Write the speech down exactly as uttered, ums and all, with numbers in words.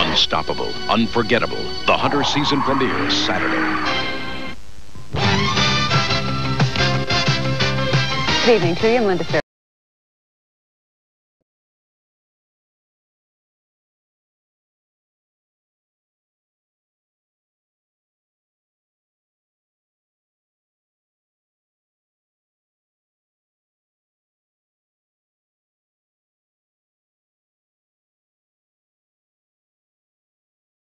Unstoppable, unforgettable. The Hunter season premiere Saturday. Good evening to you. I'm Linda Fair.